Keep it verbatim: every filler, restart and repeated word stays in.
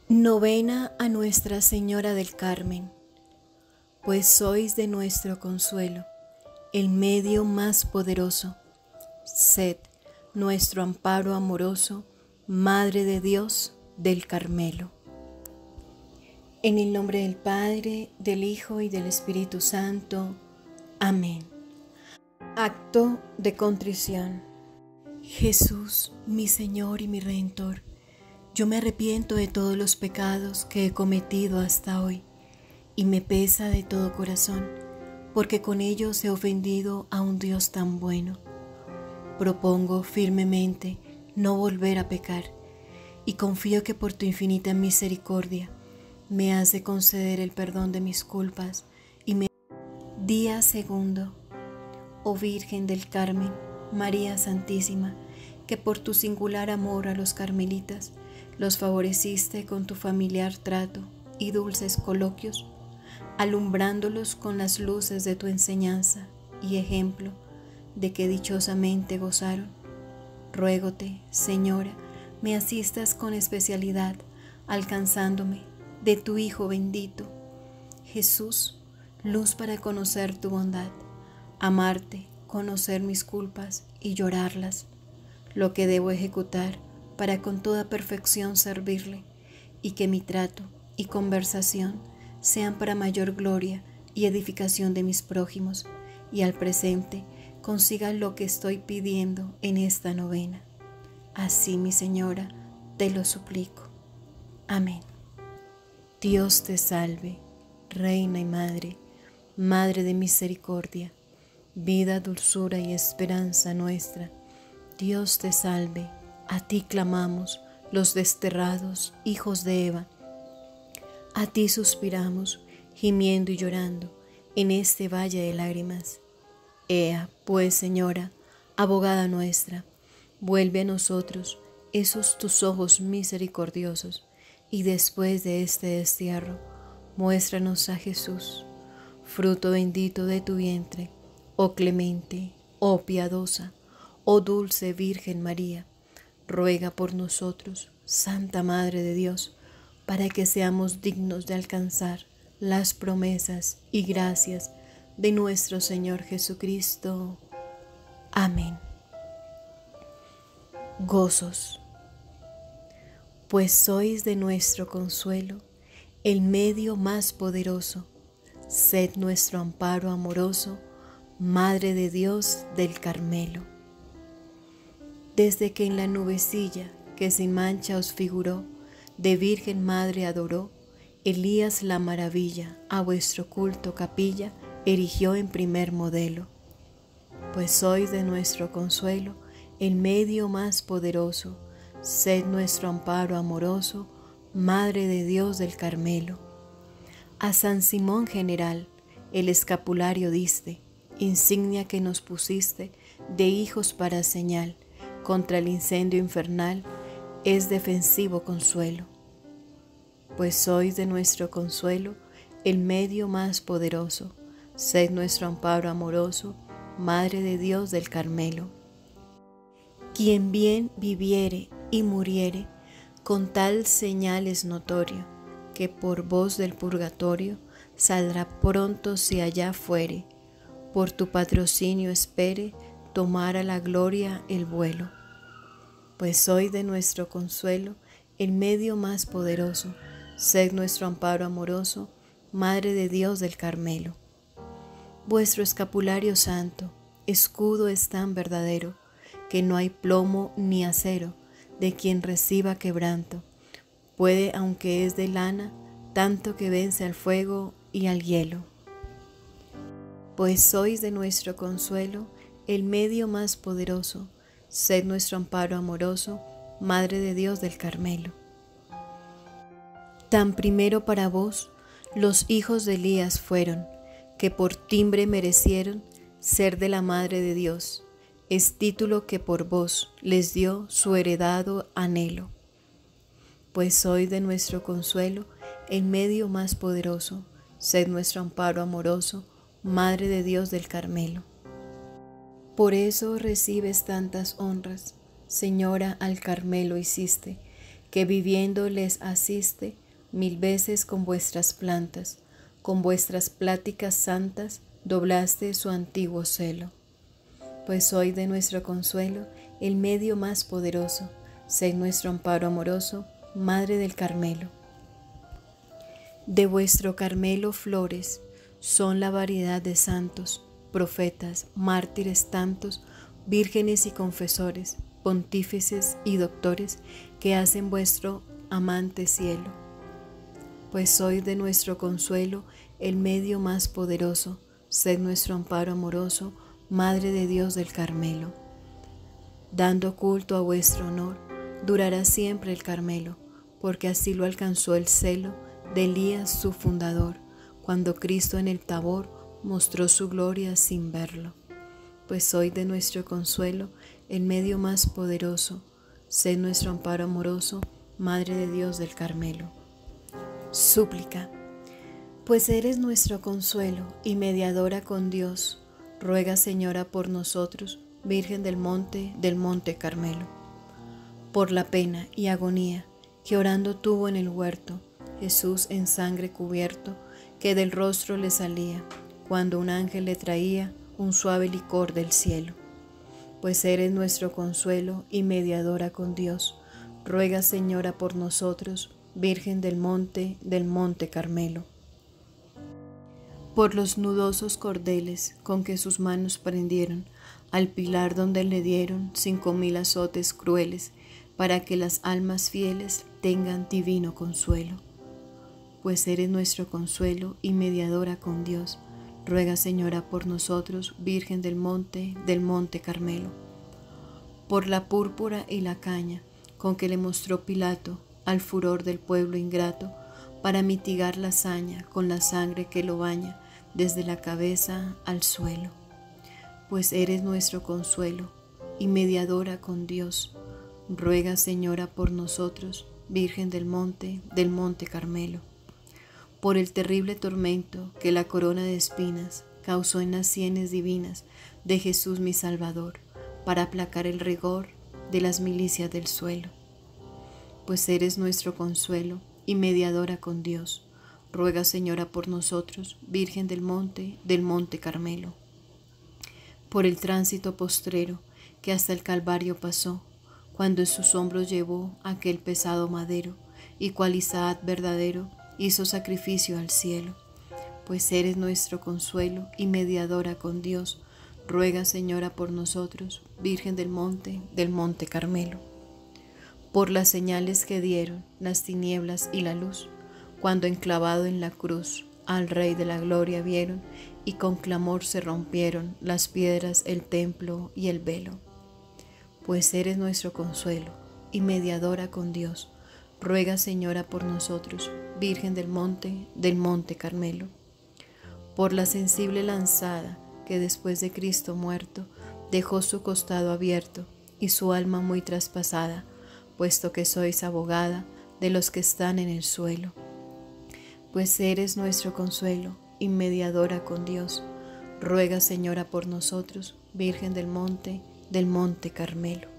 Novena a Nuestra Señora del Carmen, pues sois de nuestro consuelo, el medio más poderoso. Sed nuestro amparo amoroso, Madre de Dios del Carmelo. En el nombre del Padre, del Hijo y del Espíritu Santo. Amén. Acto de contrición. Jesús, mi Señor y mi Redentor, yo me arrepiento de todos los pecados que he cometido hasta hoy y me pesa de todo corazón, porque con ellos he ofendido a un Dios tan bueno. Propongo firmemente no volver a pecar y confío que por tu infinita misericordia me has de conceder el perdón de mis culpas y me... Día segundo. Oh Virgen del Carmen, María Santísima, que por tu singular amor a los carmelitas los favoreciste con tu familiar trato y dulces coloquios, alumbrándolos con las luces de tu enseñanza y ejemplo de que dichosamente gozaron. Ruégote, Señora, me asistas con especialidad, alcanzándome de tu Hijo bendito, Jesús, luz para conocer tu bondad, amarte, conocer mis culpas y llorarlas, lo que debo ejecutar para con toda perfección servirle, y que mi trato y conversación sean para mayor gloria y edificación de mis prójimos, y al presente consiga lo que estoy pidiendo en esta novena. Así, mi Señora, te lo suplico. Amén. Dios te salve, Reina y Madre, Madre de misericordia, vida, dulzura y esperanza nuestra. Dios te salve, a ti clamamos los desterrados hijos de Eva. A ti suspiramos, gimiendo y llorando, en este valle de lágrimas. Ea, pues, Señora, abogada nuestra, vuelve a nosotros esos tus ojos misericordiosos, y después de este destierro, muéstranos a Jesús, fruto bendito de tu vientre, oh clemente, oh piadosa, oh dulce Virgen María. Ruega por nosotros, Santa Madre de Dios, para que seamos dignos de alcanzar las promesas y gracias de nuestro Señor Jesucristo. Amén. Gozos. Pues sois de nuestro consuelo el medio más poderoso. Sed nuestro amparo amoroso, Madre de Dios del Carmelo. Desde que en la nubecilla que sin mancha os figuró, de Virgen Madre adoró, Elías la maravilla a vuestro culto capilla erigió en primer modelo. Pues sois de nuestro consuelo el medio más poderoso, sed nuestro amparo amoroso, Madre de Dios del Carmelo. A San Simón General el escapulario diste, insignia que nos pusiste de hijos para señal, contra el incendio infernal es defensivo consuelo. Pues sois de nuestro consuelo el medio más poderoso, sed nuestro amparo amoroso, Madre de Dios del Carmelo. Quien bien viviere y muriere, con tal señal es notorio, que por voz del purgatorio saldrá pronto si allá fuere, por tu patrocinio espere tomar a la gloria el vuelo. Pues sois de nuestro consuelo el medio más poderoso, sed nuestro amparo amoroso, Madre de Dios del Carmelo. Vuestro escapulario santo, escudo es tan verdadero, que no hay plomo ni acero de quien reciba quebranto. Puede, aunque es de lana, tanto que vence al fuego y al hielo. Pues sois de nuestro consuelo el medio más poderoso, sed nuestro amparo amoroso, Madre de Dios del Carmelo. Tan primero para vos los hijos de Elías fueron, que por timbre merecieron ser de la Madre de Dios, es título que por vos les dio su heredado anhelo. Pues sois de nuestro consuelo el medio más poderoso, sed nuestro amparo amoroso, Madre de Dios del Carmelo. Por eso recibes tantas honras, Señora al Carmelo hiciste, que viviendo les asiste mil veces con vuestras plantas, con vuestras pláticas santas doblaste su antiguo celo. Pues soy de nuestro consuelo el medio más poderoso, sed nuestro amparo amoroso, Madre del Carmelo. De vuestro Carmelo flores son la variedad de santos, profetas, mártires tantos, vírgenes y confesores, pontífices y doctores que hacen vuestro amante cielo. Pues sois de nuestro consuelo el medio más poderoso, sed nuestro amparo amoroso, Madre de Dios del Carmelo. Dando culto a vuestro honor, durará siempre el Carmelo, porque así lo alcanzó el celo de Elías su fundador, cuando Cristo en el Tabor mostró su gloria sin verlo. Pues sois de nuestro consuelo el medio más poderoso, sed nuestro amparo amoroso, Madre de Dios del Carmelo. Súplica. Pues eres nuestro consuelo y mediadora con Dios, ruega, Señora, por nosotros, Virgen del monte, del monte Carmelo. Por la pena y agonía que orando tuvo en el huerto, Jesús en sangre cubierto, que del rostro le salía, cuando un ángel le traía un suave licor del cielo. Pues eres nuestro consuelo y mediadora con Dios, ruega, Señora, por nosotros, Virgen del monte, del monte Carmelo. Por los nudosos cordeles con que sus manos prendieron al pilar donde le dieron cinco mil azotes crueles, para que las almas fieles tengan divino consuelo. Pues eres nuestro consuelo y mediadora con Dios, ruega, Señora, por nosotros, Virgen del monte, del monte Carmelo. Por la púrpura y la caña con que le mostró Pilato al furor del pueblo ingrato, para mitigar la hazaña con la sangre que lo baña desde la cabeza al suelo. Pues eres nuestro consuelo y mediadora con Dios, ruega, Señora, por nosotros, Virgen del monte, del monte Carmelo. Por el terrible tormento que la corona de espinas causó en las sienes divinas de Jesús mi Salvador, para aplacar el rigor de las milicias del suelo. Pues eres nuestro consuelo y mediadora con Dios, ruega, Señora, por nosotros, Virgen del monte, del monte Carmelo. Por el tránsito postrero que hasta el Calvario pasó, cuando en sus hombros llevó aquel pesado madero, y cual Isaac verdadero hizo sacrificio al cielo. Pues eres nuestro consuelo y mediadora con Dios, ruega, Señora, por nosotros, Virgen del monte, del monte Carmelo. Por las señales que dieron las tinieblas y la luz, cuando enclavado en la cruz al Rey de la Gloria vieron, y con clamor se rompieron las piedras, el templo y el velo. Pues eres nuestro consuelo y mediadora con Dios, ruega, Señora, por nosotros, Virgen del monte, del monte Carmelo. Por la sensible lanzada que después de Cristo muerto dejó su costado abierto y su alma muy traspasada, puesto que sois abogada de los que están en el suelo. Pues eres nuestro consuelo y mediadora con Dios, ruega, Señora, por nosotros, Virgen del monte, del monte Carmelo.